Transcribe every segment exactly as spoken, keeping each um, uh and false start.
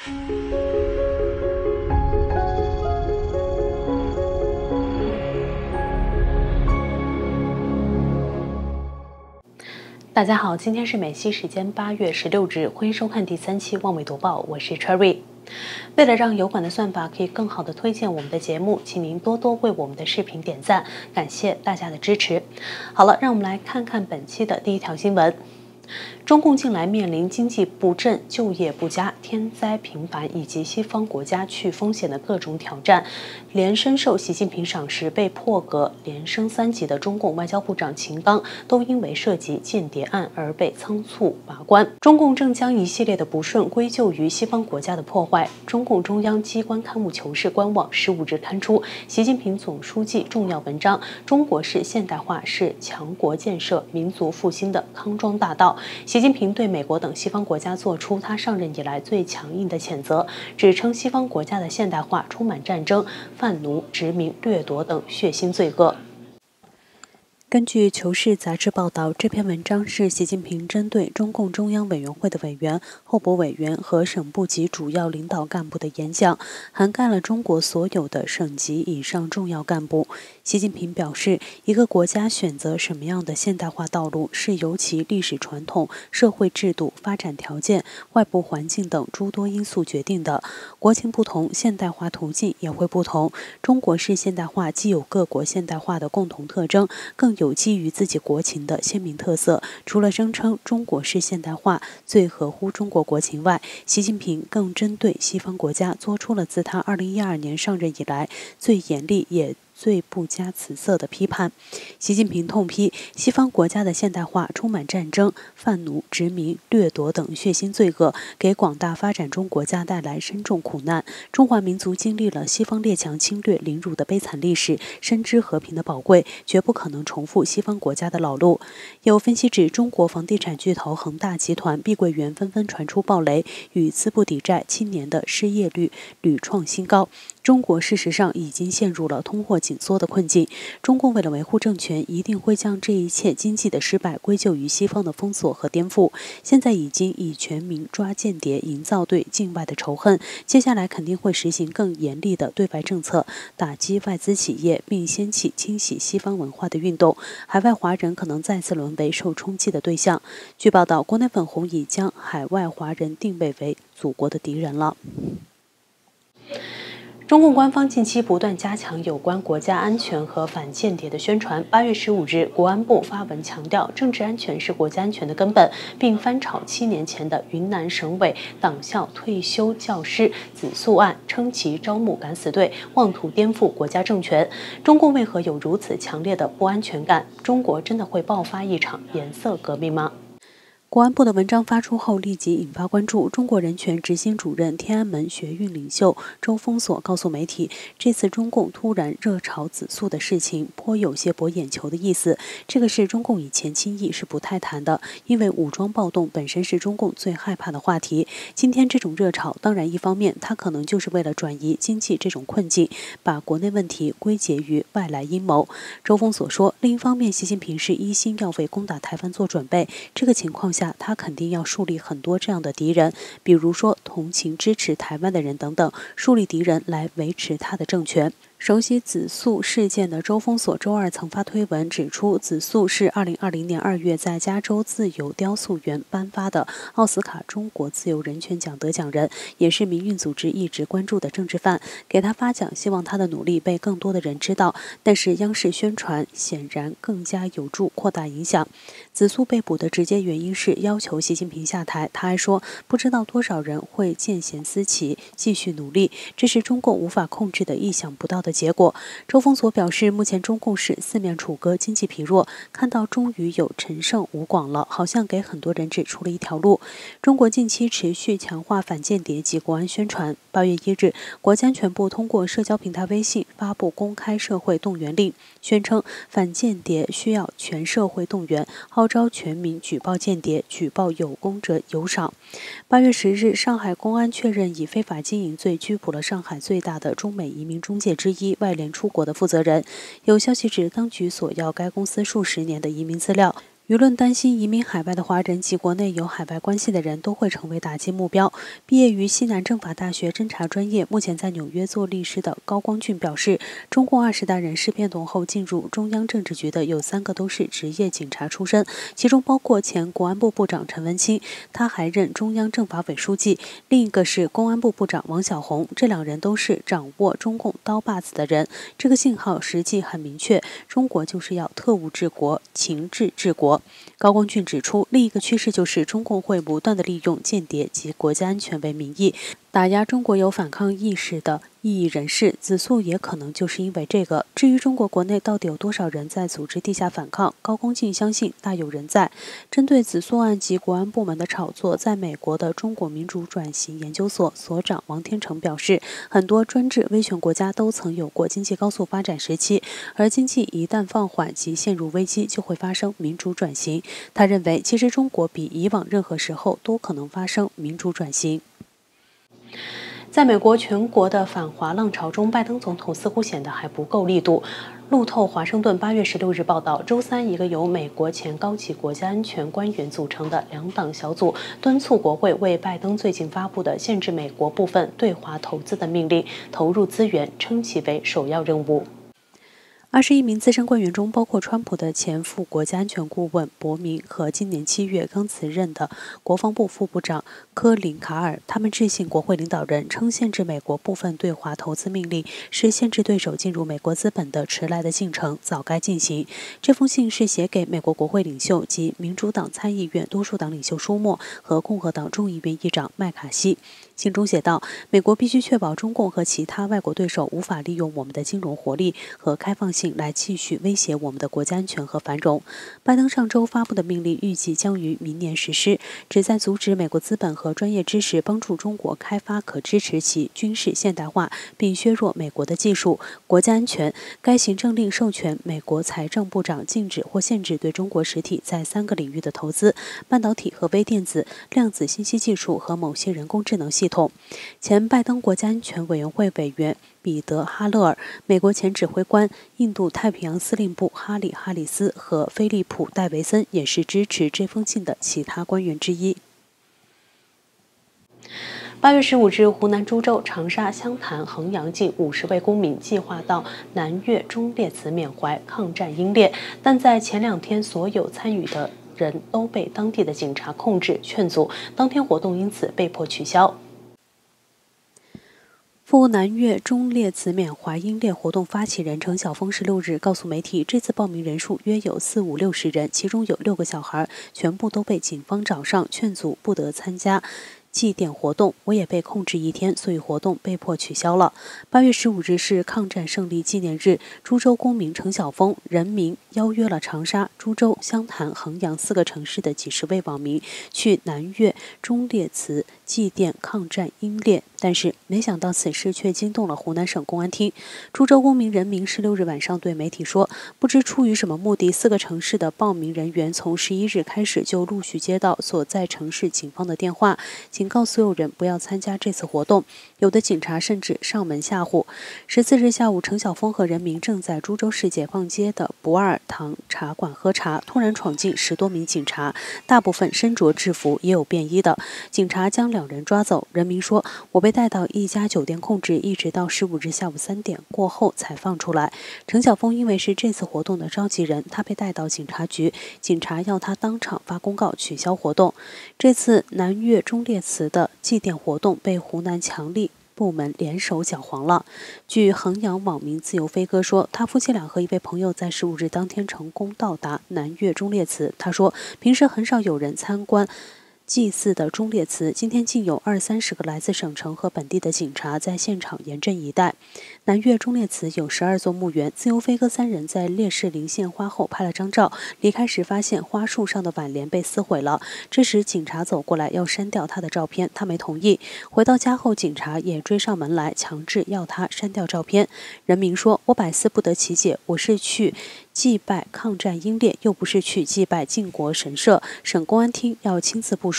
大家好，今天是美西时间八月十六日，欢迎收看第三期《望美读报》，我是 Cherry。为了让油管的算法可以更好的推荐我们的节目，请您多多为我们的视频点赞，感谢大家的支持。好了，让我们来看看本期的第一条新闻。中共近来面临经济不振、就业不佳、天灾频繁以及西方国家去风险的各种挑战，连深受习近平赏识，被破格连升三级的中共外交部长秦刚，都因为涉及间谍案而被仓促罢官。中共正将一系列的不顺归咎于西方国家的破坏。中共中央机关刊物《求是》官网十五日刊出习近平总书记重要文章《中国式现代化是强国建设、民族复兴的康庄大道》。习近平对美国等西方国家做出他上任以来最强硬的谴责，指称西方国家的现代化充满战争、贩奴、殖民、掠夺等血腥罪恶。根据《求是》杂志报道，这篇文章是习近平针对中共中央委员会的委员、候补委员和省部级主要领导干部的演讲，涵盖了中国所有的省级以上重要干部。习近平表示，一个国家选择什么样的现代化道路，是由其历史传统、社会制度、发展条件、外部环境等诸多因素决定的。国情不同，现代化途径也会不同。中国式现代化既有各国现代化的共同特征，更有基于自己国情的鲜明特色。除了声称中国式现代化最合乎中国国情外，习近平更针对西方国家做出了自他二零一二年上任以来最严厉也最不加辞色的批判。习近平痛批西方国家的现代化充满战争、贩奴、殖民、掠夺等血腥罪恶，给广大发展中国家带来深重苦难。中华民族经历了西方列强侵略凌辱的悲惨历史，深知和平的宝贵，绝不可能重复西方国家的老路。有分析指，中国房地产巨头恒大集团、碧桂园纷纷传出暴雷，与资不抵债，七年的失业率屡创新高。中国事实上已经陷入了通货紧缩的困境。中共为了维护政权，一定会将这一切经济的失败归咎于西方的封锁和颠覆。现在已经以全民抓间谍营造对境外的仇恨，接下来肯定会实行更严厉的对外政策，打击外资企业，并掀起清洗西方文化的运动。海外华人可能再次沦为受冲击的对象。据报道，国内粉红已将海外华人定位为祖国的敌人了。中共官方近期不断加强有关国家安全和反间谍的宣传。八月十五日，国安部发文强调，政治安全是国家安全的根本，并翻炒七年前的云南省委党校退休教师子素案，称其招募敢死队，妄图颠覆国家政权。中共为何有如此强烈的不安全感？中国真的会爆发一场颜色革命吗？国安部的文章发出后，立即引发关注。中国人权执行主任、天安门学运领袖周峰锁告诉媒体，这次中共突然热炒子素的事情，颇有些博眼球的意思。这个事中共以前轻易是不太谈的，因为武装暴动本身是中共最害怕的话题。今天这种热炒，当然一方面，它可能就是为了转移经济这种困境，把国内问题归结于外来阴谋。周峰锁说，另一方面，习近平是一心要为攻打台湾做准备，这个情况下，他肯定要树立很多这样的敌人，比如说同情支持台湾的人等等，树立敌人来维持他的政权。熟悉子素事件的周峰锁周二曾发推文指出，子素是二零二零年二月在加州自由雕塑园颁发的奥斯卡中国自由人权奖得奖人，也是民运组织一直关注的政治犯。给他发奖，希望他的努力被更多的人知道，但是央视宣传显然更加有助扩大影响。子素被捕的直接原因是要求习近平下台，他还说不知道多少人会见贤思齐，继续努力，这是中共无法控制的意想不到的结果。周峰锁表示，目前中共是四面楚歌，经济疲弱，看到终于有陈胜吴广了，好像给很多人指出了一条路。中国近期持续强化反间谍及国安宣传。八月一日，国家安全部通过社交平台微信发布公开社会动员令，宣称反间谍需要全社会动员，号召全民举报间谍，举报有功者有赏。八月十日，上海公安确认以非法经营罪拘捕了上海最大的中美移民中介之一外联出国的负责人。有消息指，当局索要该公司数十年的移民资料。 舆论担心移民海外的华人及国内有海外关系的人都会成为打击目标。毕业于西南政法大学侦查专业，目前在纽约做律师的高光俊表示，中共二十大人事变动后进入中央政治局的有三个都是职业警察出身，其中包括前国安部部长陈文清，他还任中央政法委书记；另一个是公安部部长王小洪，这两人都是掌握中共刀把子的人。这个信号实际很明确，中国就是要特务治国、情治治国。高光俊指出，另一个趋势就是中共会不断地利用间谍及国家安全为名义，打压中国有反抗意识的异议人士，子素也可能就是因为这个。至于中国国内到底有多少人在组织地下反抗，高光俊相信大有人在。针对子素案及国安部门的炒作，在美国的中国民主转型研究所所长王天成表示，很多专制威权国家都曾有过经济高速发展时期，而经济一旦放缓及陷入危机，就会发生民主转型。他认为，其实中国比以往任何时候都可能发生民主转型。在美国全国的反华浪潮中，拜登总统似乎显得还不够力度。路透华盛顿八月十六日报道，周三，一个由美国前高级国家安全官员组成的两党小组敦促国会为拜登最近发布的限制美国部分对华投资的命令投入资源，称其为首要任务。二十一名资深官员中，包括川普的前副国家安全顾问伯明和今年七月刚辞任的国防部副部长科林卡尔。他们致信国会领导人，称限制美国部分对华投资命令是限制对手进入美国资本的迟来的进程，早该进行。这封信是写给美国国会领袖及民主党参议院多数党领袖舒默和共和党众议院议长麦卡锡。信中写道：“美国必须确保中共和其他外国对手无法利用我们的金融活力和开放性来继续威胁我们的国家安全和繁荣。”拜登上周发布的命令预计将于明年实施，旨在阻止美国资本和专业知识帮助中国开发可支持其军事现代化，并削弱美国的技术、国家安全。该行政令授权美国财政部长禁止或限制对中国实体在三个领域的投资：半导体和微电子、量子信息技术和某些人工智能系统。前拜登国家安全委员会委员彼得·哈勒尔、美国前指挥官、印度太平洋司令部哈里·哈里斯和菲利普·戴维森也是支持这封信的其他官员之一。八月十五日，湖南株洲、长沙、湘潭、衡阳近五十位公民计划到南岳忠烈祠缅怀抗战英烈，但在前两天，所有参与的人都被当地的警察控制劝阻，当天活动因此被迫取消。赴南岳忠烈祠缅怀英烈活动发起人程晓峰十六日告诉媒体，这次报名人数约有四五六十人，其中有六个小孩，全部都被警方找上劝阻，不得参加祭奠活动。我也被控制一天，所以活动被迫取消了。八月十五日是抗战胜利纪念日，株洲公民程晓峰人民邀约了长沙、株洲、湘潭、衡阳四个城市的几十位网民去南岳忠烈祠祭奠抗战英烈，但是没想到此事却惊动了湖南省公安厅。株洲公民人民十六日晚上对媒体说，不知出于什么目的，四个城市的报名人员从十一日开始就陆续接到所在城市警方的电话，警告所有人不要参加这次活动，有的警察甚至上门吓唬。十四日下午，程晓峰和人民正在株洲市解放街的不二堂茶馆喝茶，突然闯进十多名警察，大部分身着制服，也有便衣的。警察将两人抓走。人民说，我被带到一家酒店控制，一直到十五日下午三点过后才放出来。程晓峰因为是这次活动的召集人，他被带到警察局，警察要他当场发公告取消活动。这次南岳忠烈祠的祭奠活动被湖南强力部门联手搅黄了。据衡阳网民自由飞哥说，他夫妻俩和一位朋友在十五日当天成功到达南岳忠烈祠。他说，平时很少有人参观祭祀的忠烈祠，今天竟有二三十个来自省城和本地的警察在现场严阵以待。南岳忠烈祠有十二座墓园，自由飞哥三人在烈士灵献花后拍了张照，离开时发现花束上的挽联被撕毁了。这时警察走过来要删掉他的照片，他没同意。回到家后，警察也追上门来，强制要他删掉照片。人民说，我百思不得其解，我是去祭拜抗战英烈，又不是去祭拜靖国神社，省公安厅要亲自部署。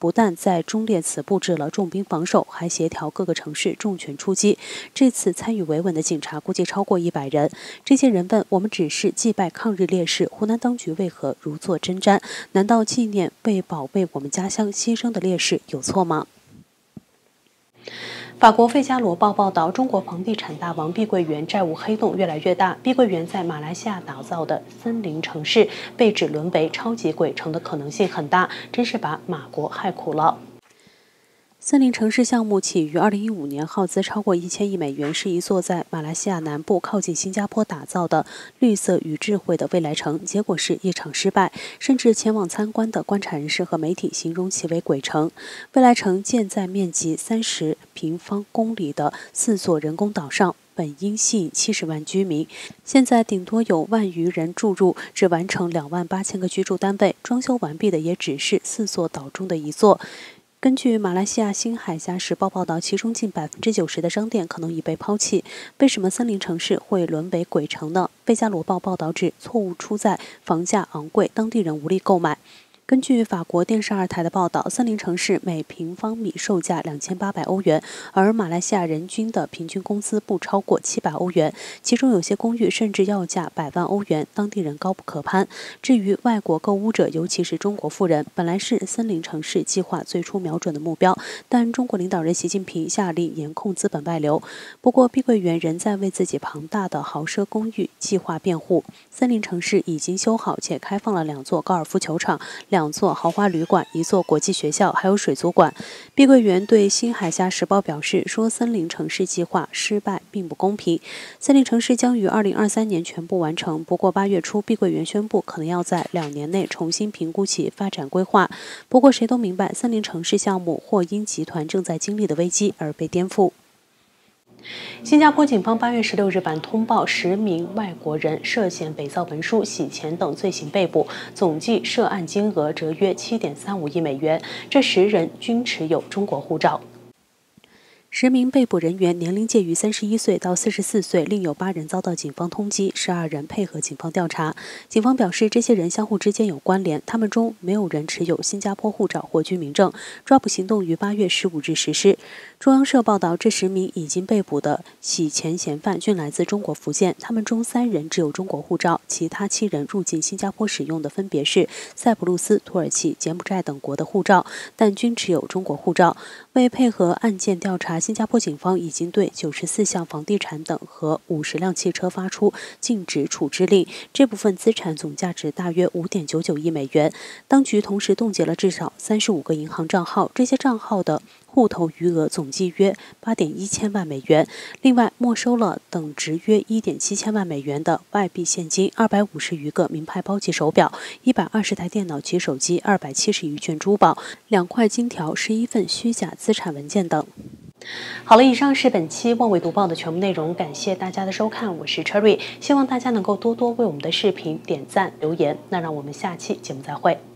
不但在中列祠布置了重兵防守，还协调各个城市重拳出击。这次参与维稳的警察估计超过一百人。这些人问：我们只是祭拜抗日烈士，湖南当局为何如坐针毡？难道纪念为保卫我们家乡牺牲的烈士有错吗？法国《费加罗报》报道，中国房地产大王碧桂园债务黑洞越来越大。碧桂园在马来西亚打造的森林城市被指沦为超级鬼城的可能性很大，真是把马国害苦了。森林城市项目起于二零一五年，耗资超过一千亿美元，是一座在马来西亚南部靠近新加坡打造的绿色与智慧的未来城。结果是一场失败，甚至前往参观的观察人士和媒体形容其为鬼城。未来城建在面积三十平方公里的四座人工岛上，本应吸引七十万居民，现在顶多有万余人住入，只完成两万八千个居住单位，装修完毕的也只是四座岛中的一座。根据马来西亚新海峡时报报道，其中近百分之九十的商店可能已被抛弃。为什么森林城市会沦为鬼城呢？费加罗报报道指，错误出在房价昂贵，当地人无力购买。根据法国电视二台的报道，森林城市每平方米售价两千八百欧元，而马来西亚人均的平均工资不超过七百欧元，其中有些公寓甚至要价百万欧元，当地人高不可攀。至于外国购物者，尤其是中国富人，本来是森林城市计划最初瞄准的目标，但中国领导人习近平下令严控资本外流。不过，碧桂园仍在为自己庞大的豪奢公寓计划辩护。森林城市已经修好且开放了两座高尔夫球场、两座豪华旅馆、一座国际学校，还有水族馆。碧桂园对新海峡时报表示说，森林城市计划失败并不公平。森林城市将于二零二三年全部完成，不过八月初碧桂园宣布可能要在两年内重新评估其发展规划。不过谁都明白，森林城市项目或因集团正在经历的危机而被颠覆。新加坡警方八月十六日晚通报，十名外国人涉嫌伪造文书、洗钱等罪行被捕，总计涉案金额折约七点三五亿美元。这十人均持有中国护照。十名被捕人员年龄介于三十一岁到四十四岁，另有八人遭到警方通缉，十二人配合警方调查。警方表示，这些人相互之间有关联，他们中没有人持有新加坡护照或居民证。抓捕行动于八月十五日实施。中央社报道，这十名已经被捕的洗钱嫌犯均来自中国福建，他们中三人持有中国护照，其他七人入境新加坡使用的分别是塞浦路斯、土耳其、柬埔寨等国的护照，但均持有中国护照。为配合案件调查，新加坡警方已经对九十四项房地产等和五十辆汽车发出禁止处置令，这部分资产总价值大约五点九九亿美元。当局同时冻结了至少三十五个银行账号，这些账号的户头余额总计约八点一千万美元。另外，没收了等值约一点七千万美元的外币现金、二百五十余个名牌包及手表、一百二十台电脑及手机、二百七十余卷珠宝、两块金条、十一份虚假资产文件等。好了，以上是本期望为读报的全部内容，感谢大家的收看，我是 Cherry， 希望大家能够多多为我们的视频点赞留言，那让我们下期节目再会。